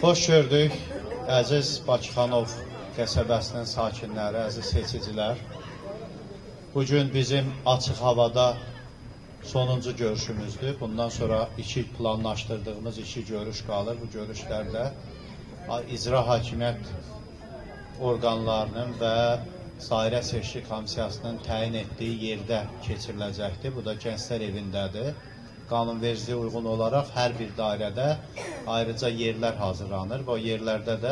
Xoş gördük, əziz Bakıxanov qəsəbəsinin sakinləri, əziz seçicilər. Bugün bizim açıq havada sonuncu görüşümüzdür. Bundan sonra planlaşdırdığımız iki görüş qalır. Bu görüşlərdə icra hakimiyyət orqanlarının və Dairə Seçki Komissiyasının təyin etdiyi yerdə keçiriləcəkdir. Bu da Gənclər evindədir. Qanunvericiliyə uyğun olaraq hər bir dairədə ayrıca yerlər hazırlanır. Bu yerlərdə də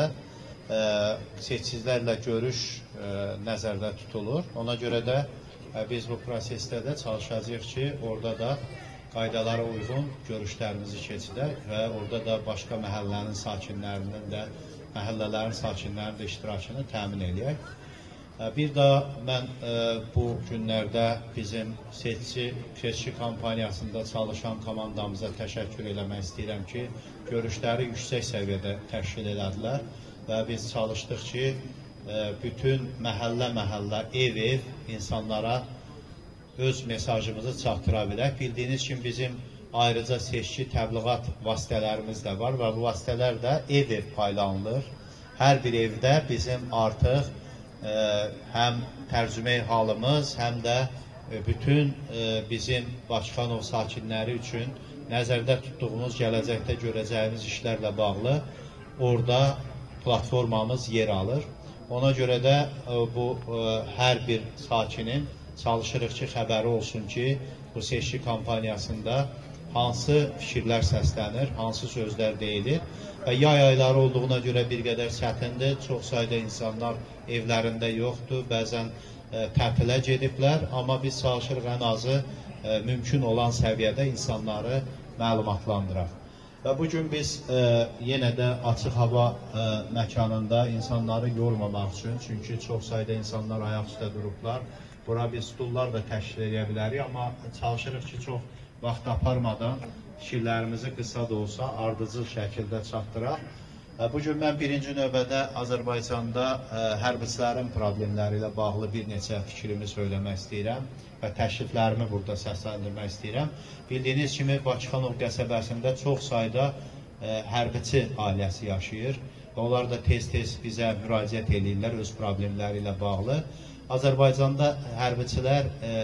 seçicilərlə görüş nəzərdə tutulur. Ona görə də biz bu prosesdə də çalışacağıq ki, orada da qaydalara uyğun görüşlərimizi keçirək və orada da başqa məhəllələrin sakinlərinin də iştirakını təmin edək. Bir daha mən bu günlərdə bizim seçki kampaniyasında çalışan komandamıza təşəkkür eləmək istəyirəm ki, görüşləri yüksək səviyyədə təşkil elədilər və biz çalışdıq ki, bütün məhəllə, ev insanlara öz mesajımızı çatdıra bilək. Bildiyiniz kimi bizim ayrıca seçki təbliğat vasitələrimiz də var və bu vasitələr də ev paylanılır. Hər bir evdə bizim artıq həm tərcümə halımız, həm də bütün bizim Bakıxanov sakinləri üçün nəzərdə tutduğumuz, gələcəkdə görəcəyimiz işlərlə bağlı orada platformamız yer alır. Ona görə də bu hər bir sakinin çalışırıq ki, xəbəri olsun ki, bu seçki kampaniyasında hansı fikirlər səslənir, hansı sözlər deyilir və yay ayları olduğuna görə bir qədər çətindir. Çox sayda insanlar evlərində yoxdur, bəzən tətilə gediblər, amma biz çalışırıq ən azı mümkün olan səviyyədə insanları məlumatlandıraq. Və bugün biz yenə də açıq hava məkanında insanları yormamaq üçün, çünki çox sayda insanlar ayaq üstə durublar, bura biz stullar da təşkil edə bilərik, amma çalışırıq ki, çox vaxt aparmadan fikirlərimizi qısa da olsa ardıcıl şəkildə çatdıraq. Bugün mən birinci növbədə Azərbaycanda hərbiçilərin problemləri ilə bağlı bir neçə fikrimi söyləmək istəyirəm və təkliflərimi burada səsləndirmək istəyirəm. Bildiyiniz kimi Bakıxanov qəsəbəsində çox sayda hərbiçi ailəsi yaşayır və onlar da tez-tez bizə müraciət edirlər öz problemləri ilə bağlı. Azərbaycanda hərbiçilər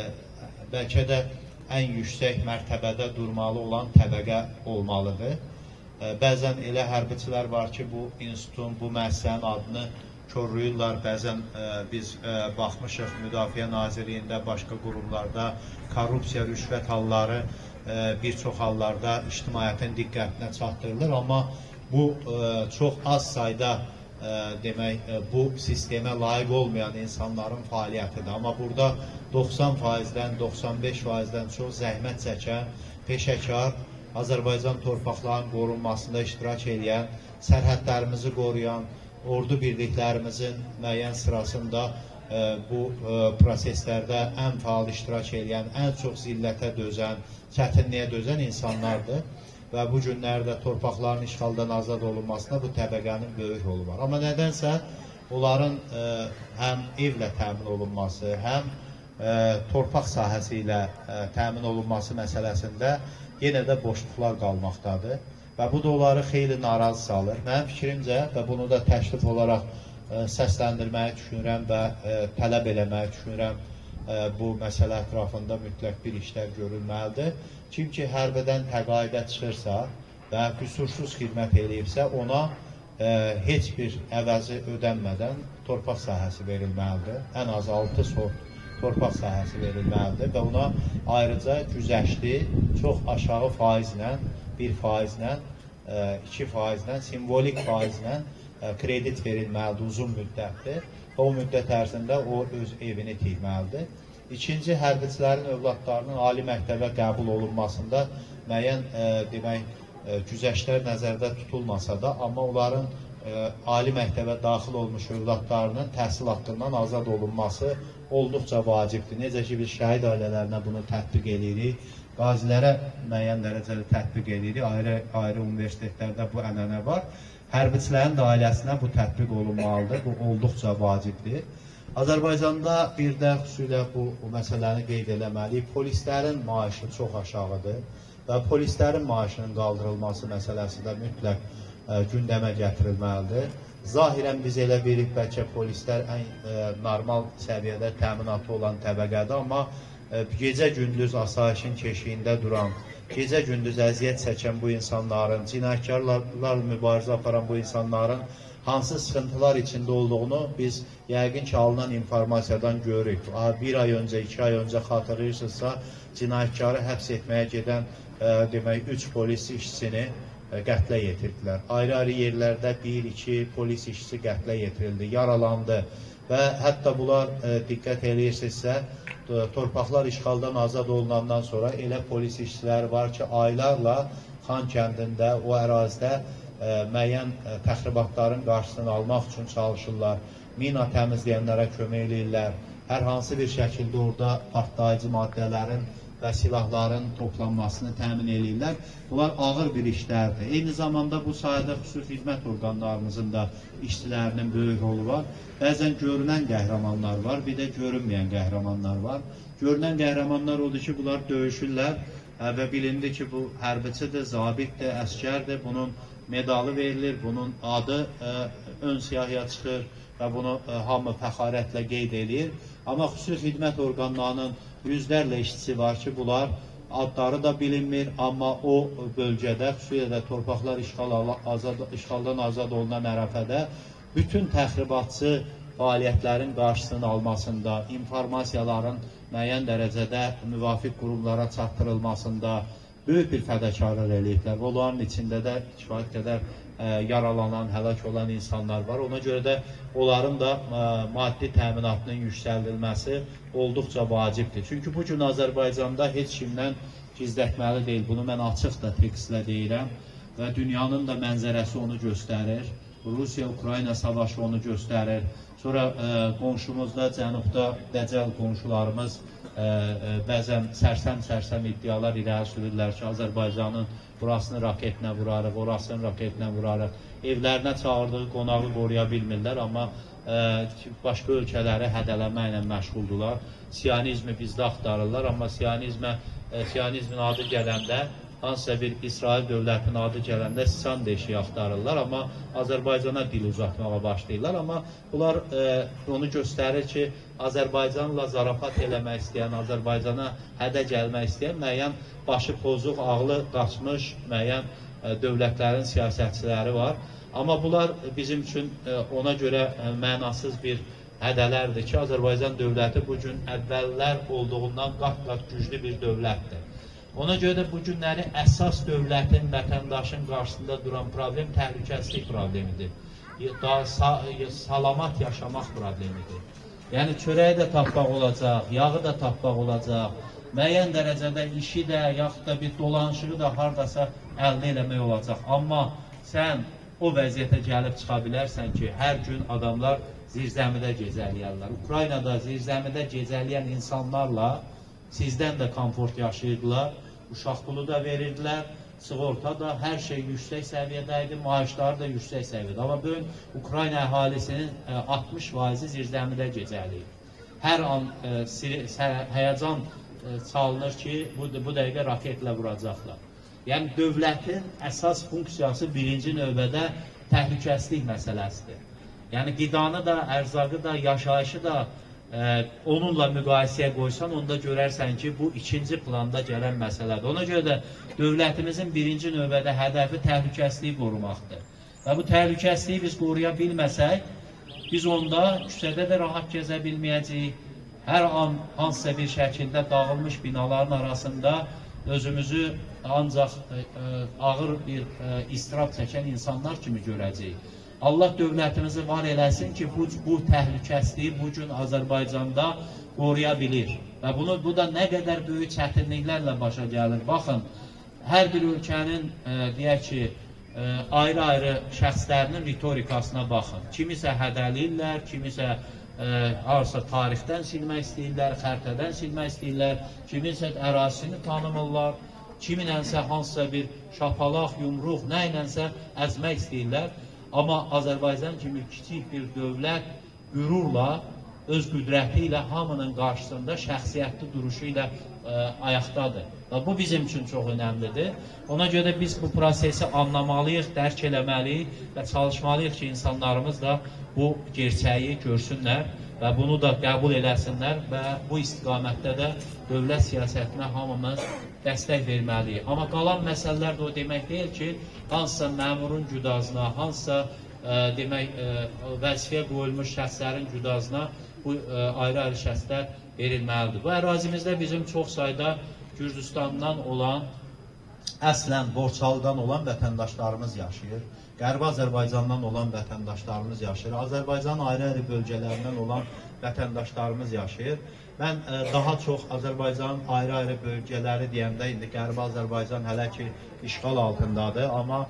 bəlkə də ən yüksək mərtəbədə durmalı olan təbəqə olmalıdır. Bəzən elə hərbiçilər var ki, bu institutun, bu müəssisənin adını korlayırlar. Bəzən biz baxmışıq Müdafiə Nazirliyində, başqa qurumlarda korrupsiya, rüşvət halları bir çox hallarda ictimaiyyətin diqqətinə çatdırılır. Amma bu çox az sayda demək, bu sistemə layiq olmayan insanların fəaliyyətidir. Amma burada 90%-dən, 95%-dən çox zəhmət çəkən, peşəkar, Azərbaycan torpaqlarının qorunmasında iştirak edən, sərhədlərimizi qoruyan, ordu birliklərimizin müəyyən sırasında bu proseslərdə ən fəal iştirak edən, ən çox zillətə dözən, çətinliyə dözən insanlardır. Və bu günlərdə torpaqların işğaldan azad olunmasında bu təbəqənin böyük rolu var. Amma nədənsə onların həm evlə təmin olunması, həm torpaq sahəsi ilə təmin olunması məsələsində yenə də boşluqlar qalmaqdadır və bu da onları xeyli narazı salır. Mənim fikrimcə və bunu da təklif olaraq səsləndirməyi düşünürəm və tələb eləməyi düşünürəm, bu məsələ ətrafında mütləq bir işlər görülməlidir. Kim ki, hərbidən təqaüdə çıxırsa və qüsursuz xidmət eləyibsə, ona heç bir əvəzi ödənmədən torpaq sahəsi verilməlidir. Ən az 6 sot torpaq sahəsi verilməlidir və ona ayrıca güzəşli, çox aşağı faizlə, 1%-lə, 2%-lə, simvolik faizlə kredit verilməlidir, uzun müddətdir. O müddət ərzində o öz evini tikməlidir. İkinci, hərbiçilərin övladlarının ali məktəbə qəbul olunmasında müəyyən güzəştlər nəzərdə tutulmasa da, amma onların ali məktəbə daxil olmuş övladlarının təhsil haqqından azad olunması olduqca vacibdir. Necə ki, biz şəhid ailələrinə bunu tətbiq edirik, qazilərə müəyyən dərəcədə tətbiq edirik, ayrı universitetlərdə bu ənənə var. Hərbiçilərin də ailəsinə bu tətbiq olunmalıdır, bu olduqca vacibdir. Azərbaycanda bir də xüsusilə bu məsələni qeyd eləməliyik, polislərin maaşı çox aşağıdır və polislərin maaşının qaldırılması məsələsi də mütləq gündəmə gətirilməlidir. Zahirən biz elə bilirik, bəlkə polislər ən normal səviyyədə təminatı olan təbəqədə, amma gecə-gündüz asayişin keşiyində duran, gecə-gündüz əziyyət çəkən bu insanların, cinayətkarlarla mübarizə aparan bu insanların hansı sıxıntılar içində olduğunu biz yəqin ki, alınan informasiyadan görürük. Bir ay öncə, 2 ay öncə xatırlayırsınızsa, cinayətkarı həbs etməyə gedən demək 3 polis işçisini qətlə yetirdilər. Ayrı-ayrı yerlərdə 1-2 polis işçisi qətlə yetirildi, yaralandı və hətta bunlar diqqət eləyirsinizsə, torpaqlar işğaldan azad olunandan sonra elə polis işçiləri var ki, aylarla Xan kəndində, o ərazidə müəyyən təxribatların qarşısını almaq üçün çalışırlar, mina təmizləyənlərə kömək eləyirlər, hər hansı bir şəkildə orada partlayıcı maddələrin və silahların toplanmasını təmin edirlər. Bunlar ağır bir işlərdir. Eyni zamanda bu sayədə xüsusi xidmət orqanlarımızın da işçilərinin böyük rolu var. Bəzən görünən qəhrəmanlar var, bir də görünməyən qəhrəmanlar var. Görünən qəhrəmanlar odur ki, bunlar döyüşürlər və bilindi ki, bu hərbiçidir, zabitdir, əskərdir, bunun medalı verilir, bunun adı ön siyahıya çıxır və bunu hamı fəxarətlə qeyd edir. Amma xüsusi xidmət orqanlarının yüzlərlə işçisi var ki, bunlar adları da bilinmir, amma o bölgədə, xüsusilə də torpaqlar işğaldan azad olunan ərəfədə bütün təxribatçı fəaliyyətlərin qarşısının almasında, informasiyaların müəyyən dərəcədə müvafiq qurumlara çatdırılmasında böyük bir fədakarlıq eləyiblər. Onların içində də kifayət qədər yaralanan, həlak olan insanlar var. Ona görə də onların da maddi təminatının yüksəldilməsi olduqca vacibdir. Çünki bu gün Azərbaycanda heç kimdən gizlətməli deyil. Bunu mən açıq da tekstlə deyirəm və dünyanın da mənzərəsi onu göstərir. Rusiya-Ukrayna savaşı onu göstərir. Sonra qonşumuzda, cənubda dəcəl qonşularımız bəzən sərsəm iddialar irəli sürürlər ki, Azərbaycanın burasını raketlə vurarıq, orasını raketlə vurarıq. Evlərinə çağırdığı qonağı qoruya bilmirlər, amma başqa ölkələri hədələməklə məşğuldular. Siyonizmi bizdə axtarırlar, amma siyonizmin adı gələndə, hansısa bir İsrail dövlətinin adı gələndə Sisan deşiyi axtarırlar, amma Azərbaycana dil uzatmağa başlayırlar. Amma bunlar onu göstərir ki, Azərbaycanla zarafat eləmək istəyən, Azərbaycana hədə gəlmək istəyən müəyyən başı pozuq, ağlı qaçmış müəyyən dövlətlərin siyasətçiləri var. Amma bunlar bizim üçün ona görə mənasız bir hədələrdir ki, Azərbaycan dövləti bu gün əvvəllər olduğundan qat-qat güclü bir dövlətdir. Ona görə də bu günləri əsas dövlətin, vətəndaşın qarşısında duran problem təhlükəsizlik problemidir. Salamat yaşamaq problemidir. Yəni, çörəyi də tapmaq olacaq, yağı da tapmaq olacaq, müəyyən dərəcədə işi də, yaxud da bir dolanışığı da haradasa əldə eləmək olacaq. Amma sən o vəziyyətə gəlib çıxa bilərsən ki, hər gün adamlar zirzəmidə gecələyərlər. Ukraynada zirzəmidə gecələyən insanlarla sizdən də komfort yaşayırdılar, uşaq pulu da verirdilər, sığorta da, hər şey yüksək səviyyədə idi, maaşları da yüksək səviyyədə. Amma bugün Ukrayna əhalisinin 60% zirzəmidə gecəliyir. Hər an həyəcan çalınır ki, bu dəqiqə raketlə vuracaqlar. Yəni, dövlətin əsas funksiyası birinci növbədə təhlükəsizlik məsələsidir. Yəni, qidanı da, ərzaqı da, yaşayışı da onunla müqayisəyə qoysan, onda görərsən ki, bu ikinci planda gələn məsələdir. Ona görə də dövlətimizin birinci növbədə hədəfi təhlükəsizliyi qorumaqdır. Və bu təhlükəsizliyi biz qoruya bilməsək, biz onda küçədə də rahat gəzə bilməyəcəyik. Hər an hansısa bir şəkildə dağılmış binaların arasında özümüzü ancaq ağır bir istirab çəkən insanlar kimi görəcəyik. Allah dövlətimizi var eləsin ki, bu təhlükəsizliyi bu gün Azərbaycanda qoruya bilir. Və bu da nə qədər böyük çətinliklərlə başa gəlir. Baxın, hər bir ölkənin, deyək ki, ayrı-ayrı şəxslərinin ritorikasına baxın. Kimisə hədəliyirlər, kimisə harasa tarixdən silmək istəyirlər, xəritədən silmək istəyirlər, kimisə ərazisini tanımırlar, kiminənsə hansısa bir şapalaq, yumruq, nə ilənsə əzmək istəyirlər. Amma Azərbaycan kimi kiçik bir dövlət qürurla öz qüdrəti ilə hamının qarşısında şəxsiyyətli duruşu ilə ayaqdadır. Bu bizim üçün çox önəmlidir. Ona görə biz bu prosesi anlamalıyıq, dərk eləməliyik və çalışmalıyıq ki, insanlarımız da bu gerçəyi görsünlər və bunu da qəbul eləsinlər və bu istiqamətdə də dövlət siyasətinə hamımız dəstək verməliyik. Amma qalan məsələlər də o demək deyil ki, hansısa məmurun cüdazına, hansısa demək, vəzifəyə qoyulmuş şəxslərin cüdazına bu ayrı-ayrı şəxslər verilməlidir. Bu ərazimizdə bizim çox sayda Gürcüstandan olan, əslən Borçalıdan olan vətəndaşlarımız yaşayır. Qərbi Azərbaycandan olan vətəndaşlarımız yaşayır. Azərbaycanın ayrı-ayrı bölgələrindən olan vətəndaşlarımız yaşayır. Mən daha çox Azərbaycanın ayrı-ayrı bölgələri deyəndə, indi Qərbi Azərbaycan hələ ki işğal altındadır, amma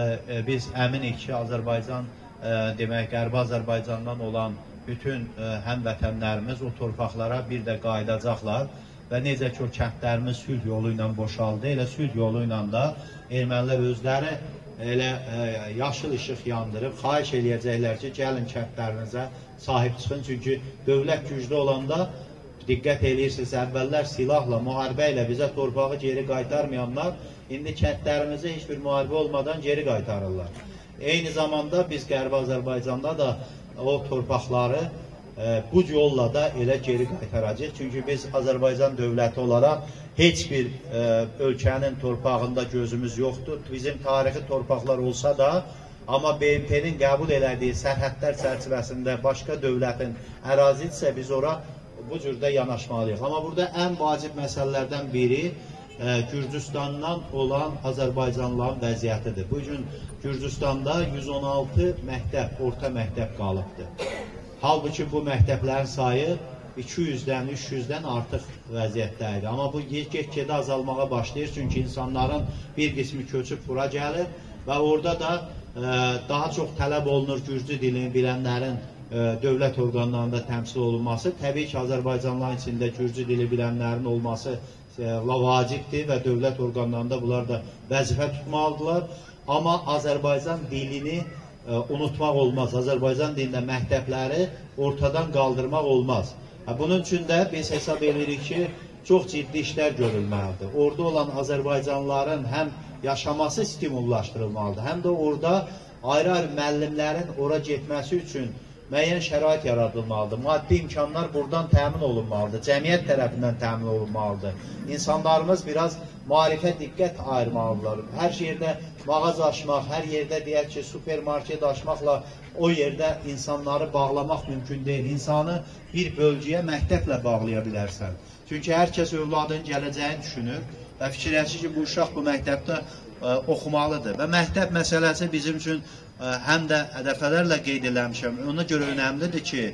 biz əminik ki, Azərbaycan, demək, Qərbi Azərbaycandan olan bütün həmvətənlərimiz o torpaqlara bir də qayıdacaqlar və necə ki o kəndlərimiz sülh yolu ilə boşaldı, elə sülh yolu ilə də ermənilər özləri elə yaşıl işıq yandırıb, xahiş eləyəcəklər ki, gəlin kəndlərinizə sahib çıxın. Çünki dövlət güclü olanda, diqqət eləyirsiniz, əvvəllər silahla, müharibə ilə bizə torpağı geri qaytarmayanlar, indi kəndlərimizə heç bir müharibə olmadan geri qaytarırlar. Eyni zamanda biz Qərbi Azərbaycanda da o torpaqları bu yolla da elə geri qaytaracaq. Çünki biz Azərbaycan dövləti olaraq heç bir ölkənin torpağında gözümüz yoxdur. Bizim tarixi torpaqlar olsa da, amma BMT-nin qəbul elədiyi sərhədlər çərçivəsində başqa dövlətin ərazidirsə biz ora bu cürdə yanaşmalıyıq. Amma burada ən vacib məsələlərdən biri Gürcüstandan olan Azərbaycanlıların vəziyyətidir. Bu gün Gürcüstanda 116 məktəb, orta məktəb qalıbdır. Halbuki bu məktəblərin sayı 200-dən, 300-dən artıq vəziyyətdəydir. Amma bu get-gedə azalmağa başlayır. Çünki insanların bir qismi köçüb bura gəlir və orada da daha çox tələb olunur Gürcü dilini bilənlərin dövlət orqanlarında təmsil olunması. Təbii ki, Azərbaycanlıların içində Gürcü dili bilənlərin olması vacibdir və dövlət orqanlarında bunlar da vəzifə tutmalıdırlar. Amma Azərbaycan dilini unutmaq olmaz. Azərbaycan dilində məktəbləri ortadan qaldırmaq olmaz. Bunun üçün də biz hesab edirik ki, çox ciddi işlər görülməlidir. Orada olan Azərbaycanlıların həm yaşaması stimullaşdırılmalıdır, həm də orada ayrı-ayrı müəllimlərin ora getməsi üçün müəyyən şərait yaradılmalıdır. Maddi imkanlar buradan təmin olunmalıdır, cəmiyyət tərəfindən təmin olunmalıdır. İnsanlarımız biraz maarifə diqqət ayırmalıdırlar. Hər yerdə mağaza açmaq, hər yerdə deyək ki, supermarket açmaqla o yerdə insanları bağlamaq mümkün deyil. İnsanı bir bölgəyə məktəblə bağlaya bilərsən. Çünki hər kəs övladın gələcəyini düşünür və fikirləşir ki, bu uşaq bu məktəbdə oxumalıdır. Və məktəb məsələsi bizim üçün həm də dəfələrlə qeyd eləmişəm. Ona görə önəmlidir ki,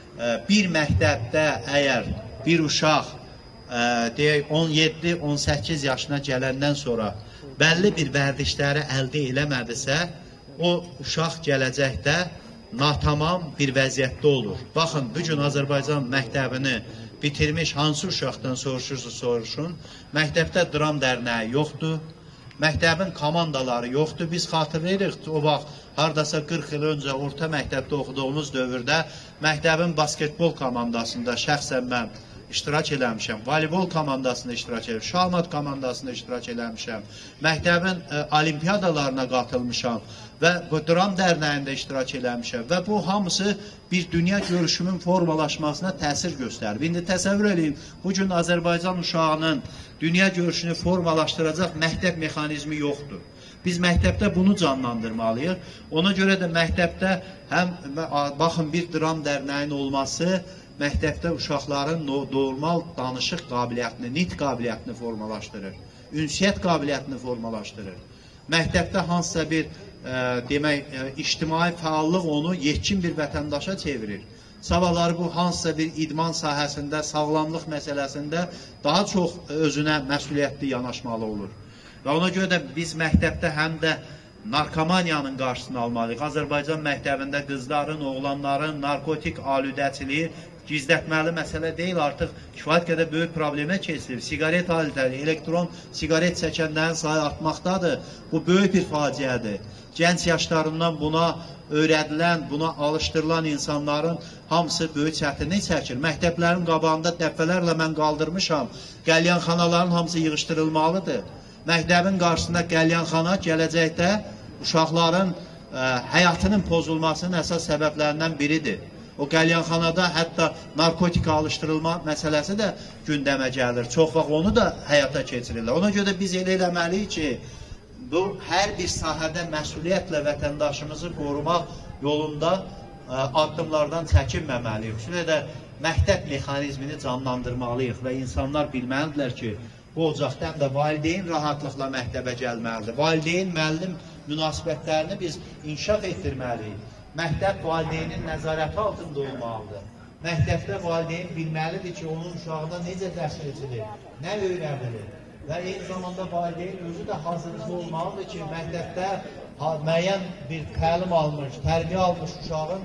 bir məktəbdə əgər bir uşaq 17-18 yaşına gələndən sonra bəlli bir vərdişləri əldə eləmədisə, o uşaq gələcəkdə natamam bir vəziyyətdə olur. Baxın, bugün Azərbaycan məktəbini bitirmiş hansı uşaqdan soruşursa soruşun, məktəbdə dram dərnəyi yoxdur, məktəbin komandaları yoxdur. Biz xatırlayırıq, o vaxt haradasa 40 il öncə orta məktəbdə oxuduğumuz dövrdə məktəbin basketbol komandasında şəxsən mən iştirak eləmişəm, voleybol komandasında iştirak eləmişəm, şahmat komandasında iştirak eləmişəm, məktəbin olimpiyadalarına qatılmışam və bu dram dərnəyində iştirak eləmişəm və bu hamısı bir dünya görüşümün formalaşmasına təsir göstərir. İndi təsəvvür edin, bugün Azərbaycan uşağının dünya görüşünü formalaşdıracaq məktəb mexanizmi yoxdur. Biz məktəbdə bunu canlandırmalıyıq. Ona görə də məktəbdə həm, baxın, bir dram dərnəyinin olması məktəbdə uşaqların normal danışıq qabiliyyətini, nitq qabiliyyətini formalaşdırır, ünsiyyət qabiliyyətini formalaşdırır. Məktəbdə hansısa bir demək, ictimai fəallıq onu yetkin bir vətəndaşa çevirir. Sabahları bu hansısa bir idman sahəsində, sağlamlıq məsələsində daha çox özünə məsuliyyətli yanaşmalı olur. Və ona görə də biz məktəbdə həm də narkomaniyanın qarşısını almalıyıq. Azərbaycan məktəbində qızların, oğlanların narkotik alüdəçiliyi gizlətməli məsələ deyil, artıq kifayət qədər böyük problemə keçirir. Siqaret alətləri, elektron siqaret çəkənlərin sayı artmaqdadır. Bu böyük bir faciədir. Gənc yaşlarından buna öyrədilən, buna alışdırılan insanların hamısı böyük çətinlik çəkir. Məktəblərin qabağında dəfələrlə mən qaldırmışam. Qəlyanxanaların hamısı yığışdırılmalıdır. Məktəbin qarşısında qəlyanxana gələcəkdə uşaqların həyatının pozulmasının əsas səbəblərindən biridir. O qəlyanxanada hətta narkotika alışdırılma məsələsi də gündəmə gəlir. Çox vaxt onu da həyata keçirirlər. Ona görə biz elə eləməliyik ki, bu hər bir sahədə məsuliyyətlə vətəndaşımızı qorumaq yolunda addımlardan çəkinməməliyik. Xüsusilə də məktəb mexanizmini canlandırmalıyıq və insanlar bilməlidirlər ki, bu ocaqdan da valideyn rahatlıqla məktəbə gəlməlidir. Valideyn-müəllim münasibətlərini biz inkişaf etdirməliyik. Məktəb valideynin nəzarəti altında olmalıdır. Məktəbdə valideyn bilməlidir ki, onun uşağına necə dərs edilir, nə öyrədilir və eyni zamanda valideyn özü də hazırlıqlı olmalıdır ki, məktəbdə müəyyən bir təlim almış, tərbiyə almış uşağın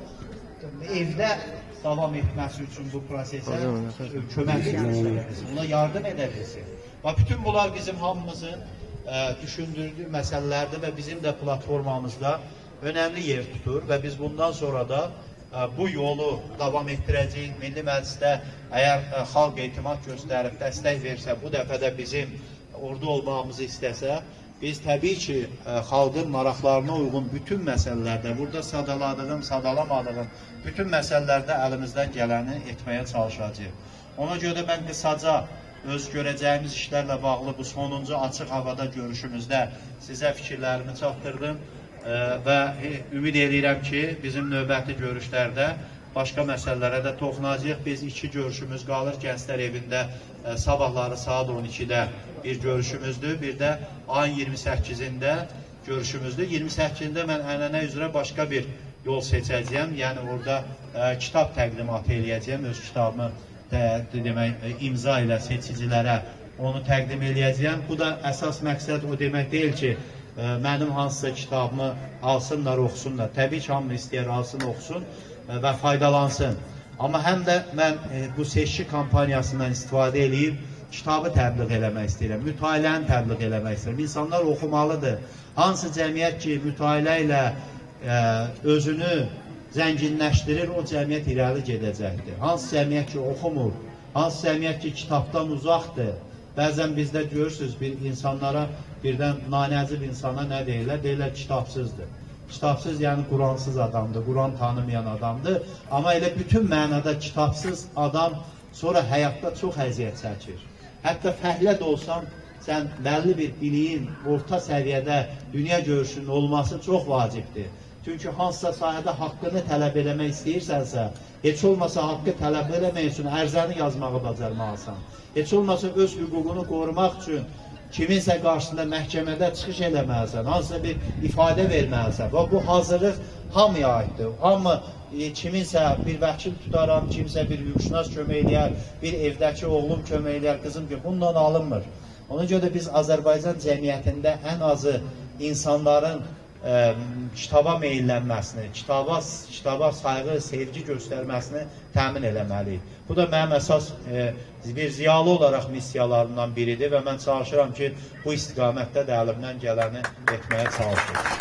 evdə davam etməsi üçün bu prosesə kömək etməsi, ona yardım edə bilsin. Bütün bunlar bizim hamımızın düşündürdüyü məsələlərdir və bizim də platformamızda önəmli yer tutur və biz bundan sonra da bu yolu davam etdirəcəyik. Milli Məclisdə əgər xalq etimad göstərib, dəstək versə, bu dəfə də bizim orada olmağımızı istəsə, biz təbii ki, xalqın maraqlarına uyğun bütün məsələlərdə, burada sadaladığım, sadalamadığım bütün məsələlərdə əlimizdən gələni etməyə çalışacağıq. Ona görə mən qısaca öz görəcəyimiz işlərlə bağlı bu sonuncu açıq havada görüşümüzdə sizə fikirlərimi çatdırdım. Və ümid edirəm ki, bizim növbəti görüşlərdə başqa məsələlərə də toxunacağıq. Biz 2 görüşümüz qalır Gənclər Evində sabahları saat 12-də bir görüşümüzdür. Bir də ayın 28-də görüşümüzdür. 28-də mən ənənə üzrə başqa bir yol seçəcəyəm. Yəni orada kitab təqdimatı eləyəcəyəm. Öz kitabımı imza ilə seçicilərə onu təqdim eləyəcəyəm. Bu da əsas məqsəd o demək deyil ki, mənim hansısa kitabımı alsınlar, oxusunlar. Təbii ki, hamı istəyər alsın, oxusun və faydalansın. Amma həm də mən bu seçki kampaniyasından istifadə edib kitabı təbliğ eləmək istəyirəm, mütaliəni təbliğ eləmək istəyirəm. İnsanlar oxumalıdır. Hansı cəmiyyət ki, mütaliə ilə özünü zənginləşdirir, o cəmiyyət irəli gedəcəkdir. Hansı cəmiyyət ki, oxumur, hansı cəmiyyət ki, kitabdan uzaqdır. Bəzən bizdə görürsünüz, bir insanlara, birdən nanəcib insana nə deyirlər? Deyirlər, kitabsızdır. Kitabsız, yəni Quransız adamdır, Quran tanımayan adamdır. Amma elə bütün mənada kitabsız adam sonra həyatda çox əziyyət çəkir. Hətta fəhlə də olsan, sən bəlli bir biliyin, orta səviyyədə dünya görüşünün olması çox vacibdir. Çünki hansısa sahədə haqqını tələb eləmək istəyirsənsə, heç olmasa haqqı tələb eləmək üçün ərzəni yazmağı bacarmalısan. Heç olmasa öz hüququnu qorumaq üçün kiminsə qarşısında məhkəmədə çıxış eləməlisən, hansısa bir ifadə verməlisən. Və bu hazırlıq hamıya aiddir. Hamı kiminsə bir vəkil tutaram, kimsə bir hüquqşünas kömək eləyər, bir evdəki oğlum kömək eləyər, qızım ki, bundan alınmır. Ona görə biz Azərbaycan cəmiyyətində ən azı insanların kitaba meyillənməsini, kitaba sayğı, sevgi göstərməsini təmin eləməliyik. Bu da mənim əsas bir ziyalı olaraq missiyalarımdan biridir və mən çalışıram ki, bu istiqamətdə də əlimdən gələni etməyə çalışıram.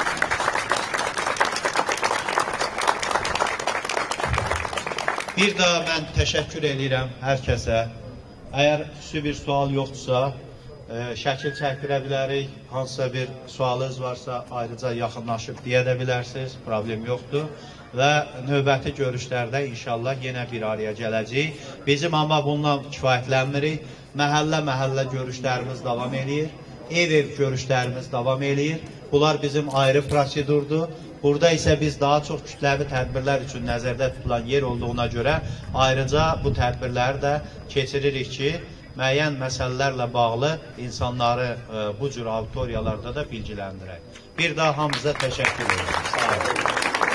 Bir daha mən təşəkkür edirəm hər kəsə. Əgər xüsusi bir sual yoxdursa, şəkil çəkdirə bilərik, hansısa bir sualınız varsa ayrıca yaxınlaşıb deyə də bilərsiniz, problem yoxdur və növbəti görüşlərdə inşallah yenə bir araya gələcəyik. Bizim amma bundan kifayətlənmirik, məhəllə görüşlərimiz davam edir, ev görüşlərimiz davam edir. Bunlar bizim ayrı prosedurdur. Burada isə biz daha çox kütləvi tədbirlər üçün nəzərdə tutulan yer olduğuna görə ayrıca bu tədbirləri də keçiririk ki, müəyyən məsələlərlə bağlı insanları bu cür auditoriyalarda da bilgiləndirək. Bir daha hamıza təşəkkür edirəm. Sağ olun.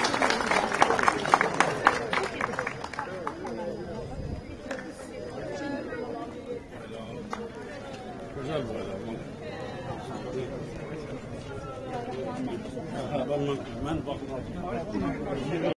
Güzel bu adam. Ben bakmadım.